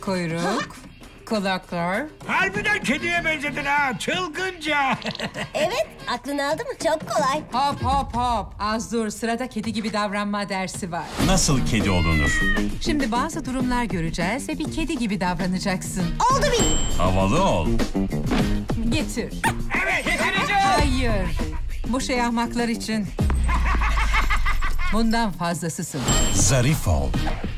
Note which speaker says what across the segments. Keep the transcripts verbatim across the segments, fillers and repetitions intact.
Speaker 1: Kuyruk, kulaklar.
Speaker 2: Harbiden kediye benzedin ha, çılgınca.
Speaker 3: Evet, aklını aldı mı? Çok kolay.
Speaker 1: Hop hop hop. Az dur, sırada kedi gibi davranma dersi var.
Speaker 4: Nasıl kedi olunur?
Speaker 1: Şimdi bazı durumlar göreceğiz ve bir kedi gibi davranacaksın.
Speaker 3: Oldu bil.
Speaker 4: Havalı ol.
Speaker 1: Getir.
Speaker 2: Evet, getireceğim.
Speaker 1: Hayır. Bu şey ahmaklar için. Bundan fazlasısın.
Speaker 4: Zarif ol.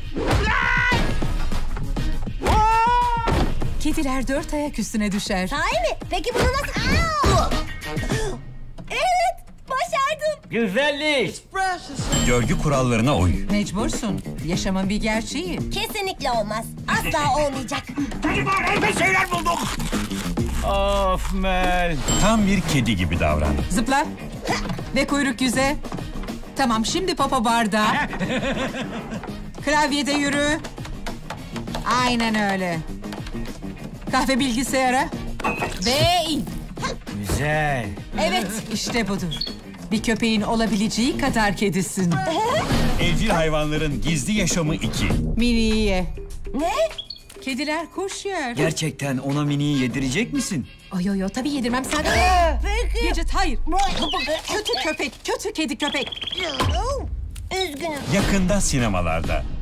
Speaker 1: Kediler dört ayak üstüne düşer.
Speaker 3: Sahi mi? Peki bunu nasıl... Aa! Evet, başardım.
Speaker 2: Güzellik.
Speaker 4: Görgü kurallarına uy.
Speaker 1: Mecbursun. Yaşamın bir gerçeği.
Speaker 3: Kesinlikle olmaz. Asla olmayacak.
Speaker 2: Çocuklar, elbet şeyler bulduk. Of Mel.
Speaker 4: Tam bir kedi gibi davran.
Speaker 1: Zıpla. Ve kuyruk yüze. Tamam, şimdi popo bardağı. Klavyede yürü. Aynen öyle. Kahve bilgisayara. Ve in.
Speaker 2: Güzel.
Speaker 1: Evet, işte budur. Bir köpeğin olabileceği kadar kedisin.
Speaker 4: Evcil hayvanların gizli yaşamı iki.
Speaker 1: Mini'yi ye.
Speaker 3: Ne?
Speaker 1: Kediler kuş yer.
Speaker 5: Gerçekten ona miniyi yedirecek misin?
Speaker 1: Ay yo yo, tabii yedirmem sen.
Speaker 3: Peki.
Speaker 1: Gecet, hayır. Kötü köpek, kötü kedi köpek.
Speaker 3: Üzgünüm.
Speaker 4: Yakında sinemalarda.